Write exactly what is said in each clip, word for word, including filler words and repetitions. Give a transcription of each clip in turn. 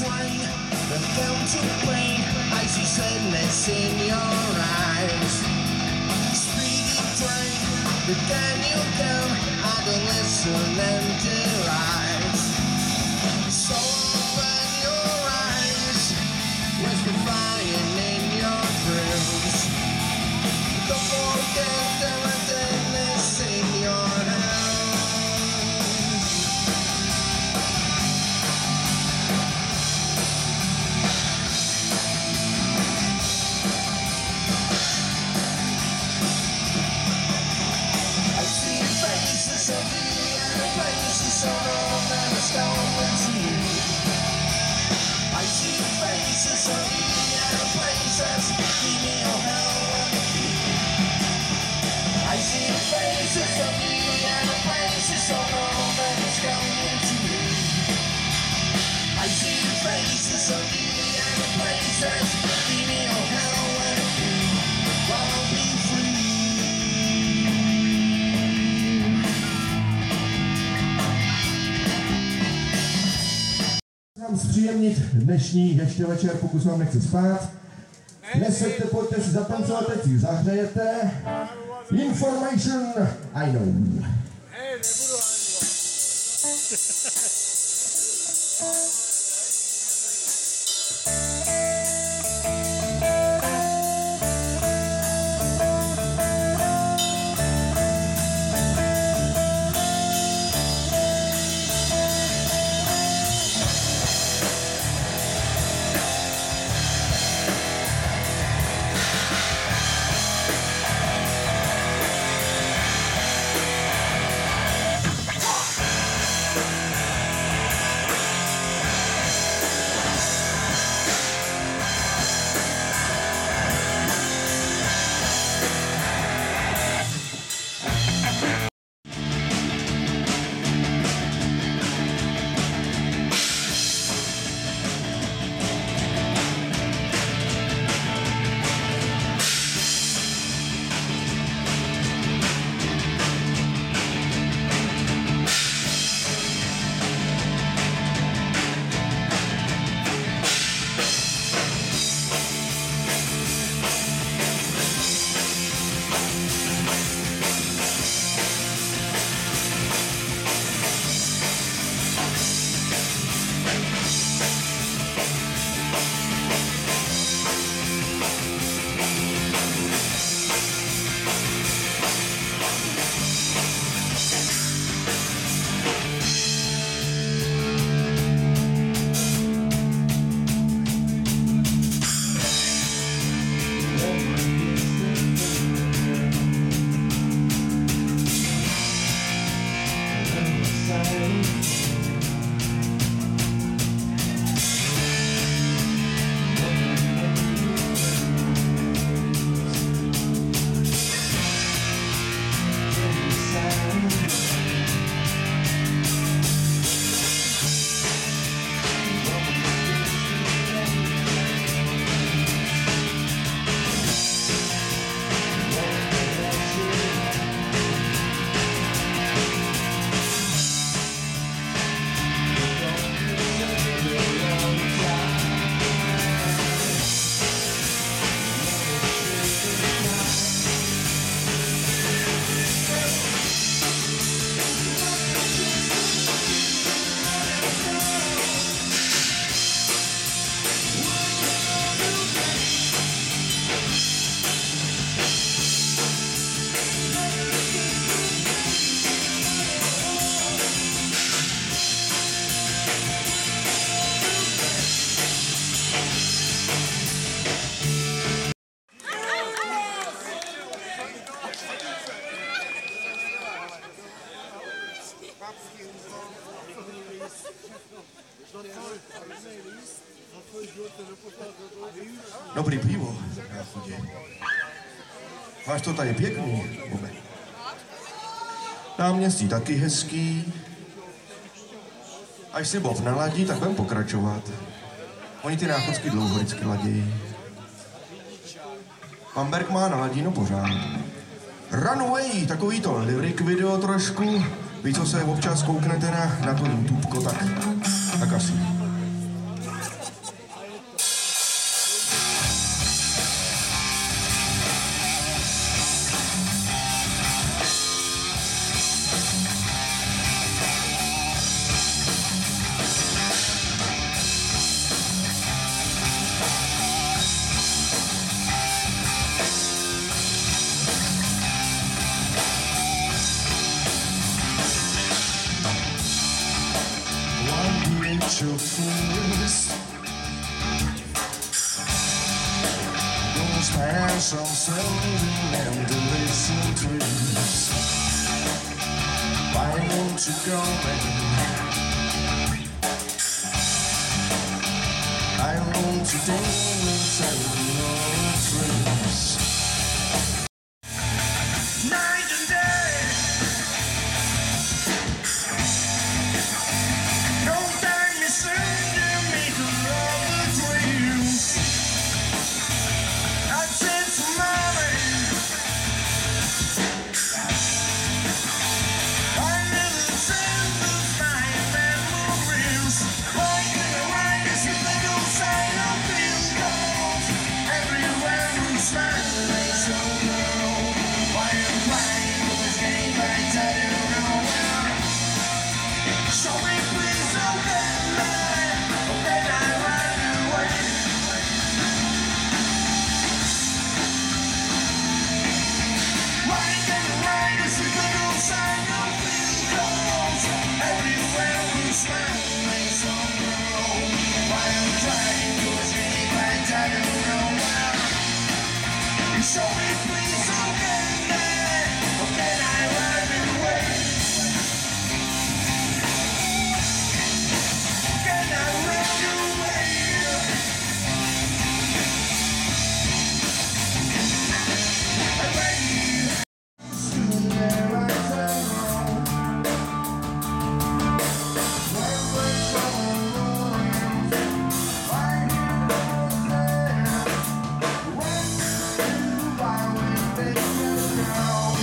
train, the fountain rain, I see sadness in your eyes. Speedy train, but can you go? I don't listen and delight. So open your eyes, where's the fire in your thrills? Don't forget the sadness in your hands. I see faces of the other places all over the stolen sea. I see faces of the other places, give me your help. I see faces of the other places all over the stolen sea. I see faces of the other places, give me your help. I'll be free. Vám zpříjemnit dnešní ještě večer, pokud vám nechce spát. Neseďte, pojďte si zatancovat, teď si zahřejete. Information I know. Hej, nebudu Dobrý pivo. Máš to tady pěkný, Bobe. Náměstí taky hezký. Až si Bob naladí, tak budeme pokračovat. Oni ty náchodky dlouho vždycky ladějí. Pan Berg má naladíno pořád. Runaway, takový to lyric video trošku. Vy, co se občas kouknete na, na to YouTubeko, tak, tak asi. first. Those past on sending and listen trees. Why won't you go in? I want to dance and know trees. Night and day. No time is sending me to love the dreams. I said to mommy, I never send those my memories. Why can I write this if they don't say no feel cold? Everywhere we smile, they show no. Why I'm crying for this game, I tell you no. Show me please, okay, man. Okay, I run away. Why can I write this if they don't say no feel cold? Everywhere we smile, they show no. Why I'm crying for this game, I tell you no. Show me please, okay, man. Okay, I run away. Can I run away? Away. Soon there I turn wrong. When we're going why you was there? When you why we think you know?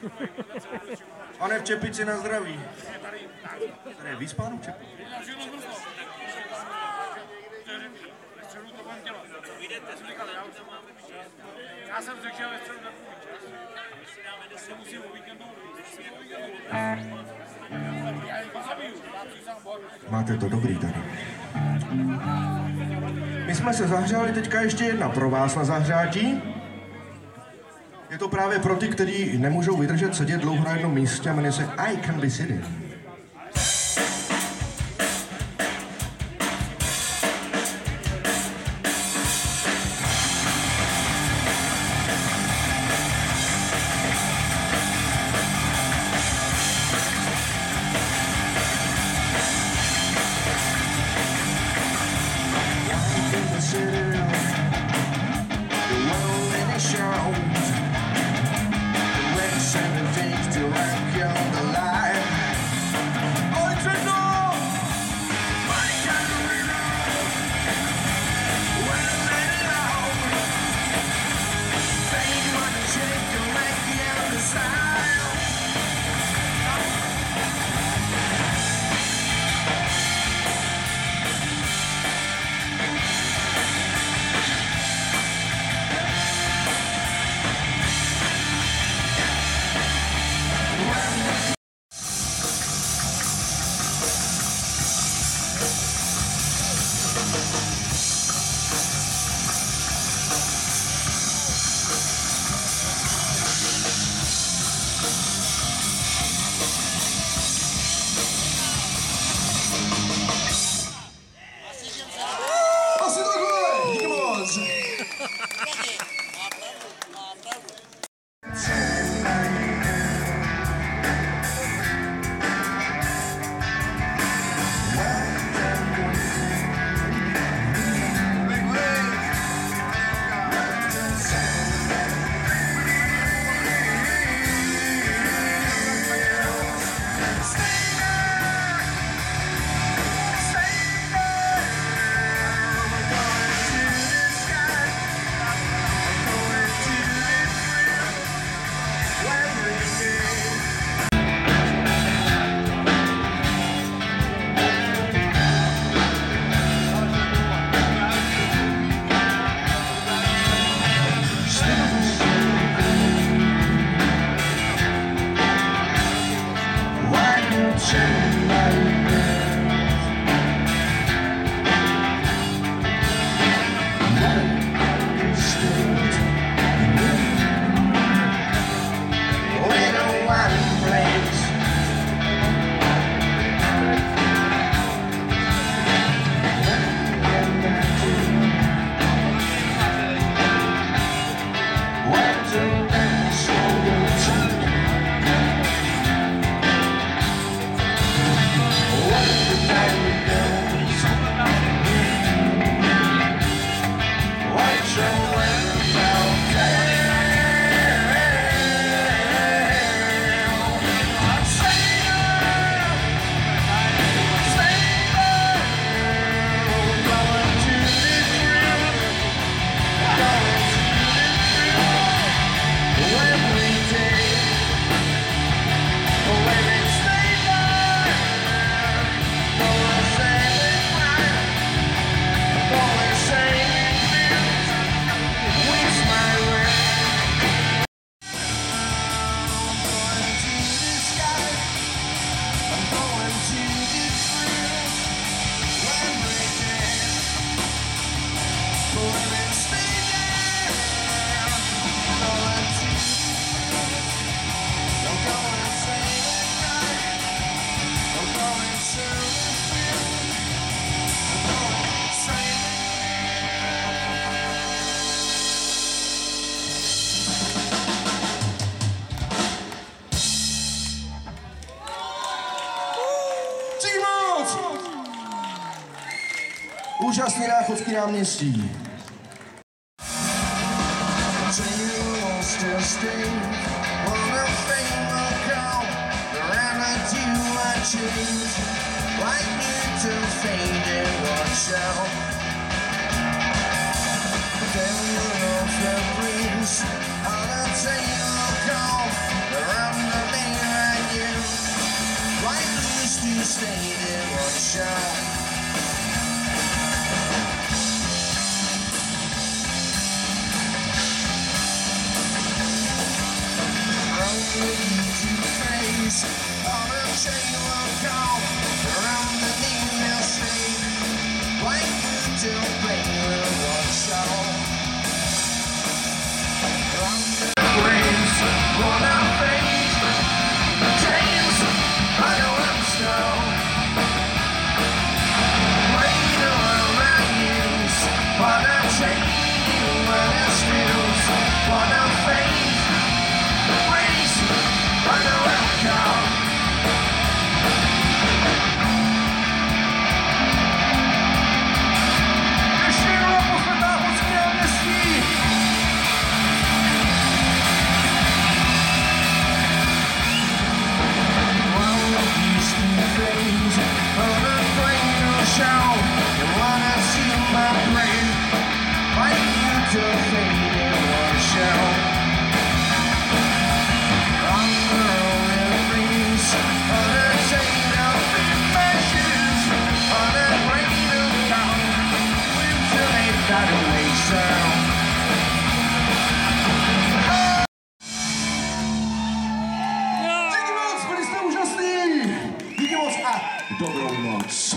Pane v Čepici, na zdraví. Tady je víc pánů v Čepici. Já jsem řekl, že ve středu takový čas. Já musím o víkendu. Máte to dobrý tady. My jsme se zahřáli, teďka ještě jedna pro vás na zahřátí. Je to právě pro ty, kteří nemůžou vydržet sedět dlouho na jednom místě a jmenuje se I Can Be Sitting. Úžasný Náchodský náměstí. Around dobrou noc.